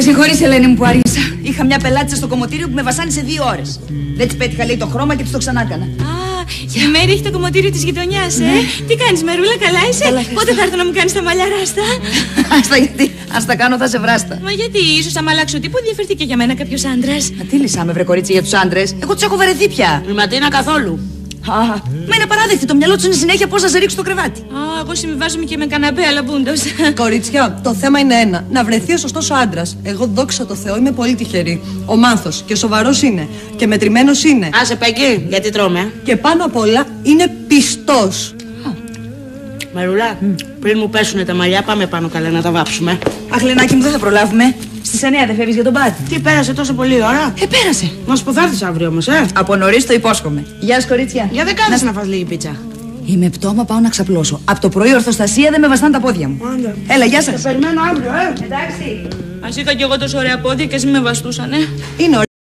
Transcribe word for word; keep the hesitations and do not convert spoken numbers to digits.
συγχωρείς, Ελένη μου, που άργησα. Είχα μια πελάτησα στο κομμωτήριο που με βασάνισε δύο ώρες. Δεν της πέτυχα, λέει, το χρώμα και της το ξανάκανα. Α, η Μέρη έχει το κομμωτήριο της γειτονιάς, ε. Τι κάνεις, Μερούλα, καλά είσαι? Καλά, πότε θα έρθω να μου κάνεις τα μαλλιά ράστα? Άστα, γιατί, ας τα κάνω, θα σε βράστα. Μα γιατί, ίσως άμα αλλάξω τύπο ενδιαφερθεί για μένα κάποιος άντρας. Μα τι λυσάμε, βρε κορίτσι, για τους άντρες. Εγώ τους έχω βαρεθεί πια. Η Ματίνα καθόλου. Α, μα είναι απαράδεκτη. Το μυαλό του είναι συνέχεια πώς θα σε ρίξει το κρεβάτι. Α, εγώ συμβιβάζομαι και με καναπέ, αλλά μπούντος. Κορίτσια, το θέμα είναι ένα. Να βρεθεί ο σωστός άντρας. Εγώ, δόξα τω Θεώ, είμαι πολύ τυχερή. Ο Μάνθος και σοβαρός είναι. Και μετρημένος είναι. Άσε Πέγγι, γιατί τρώμε. Και πάνω απ' όλα είναι πιστός. Μερούλα, mm. πριν μου πέσουνε τα μαλλιά, πάμε πάνω καλά να τα βάψουμε. Αχ, Λενάκη μου, δεν θα προλάβουμε. Στις εννιά δεν φεύγεις για τον πάτη. Τι, πέρασε τόσο πολύ ώρα? Ε, πέρασε. Να σου πω, θα έρθεις αύριο όμως, ε. Από νωρίς το υπόσχομαι. Γεια σας, κορίτσια. Για δεν κάθεσαι να... να φας λίγη πίτσα. Είμαι πτώμα, πάω να ξαπλώσω. Από το πρωί ορθοστασία δεν με βαστάνε τα πόδια μου. Άντε. Έλα, γεια σας. Σε περιμένω αύριο, ε. Εντάξει. Ας είχα κι εγώ τόσο ωραία πόδια και ας μην με βαστούσανε. Είναι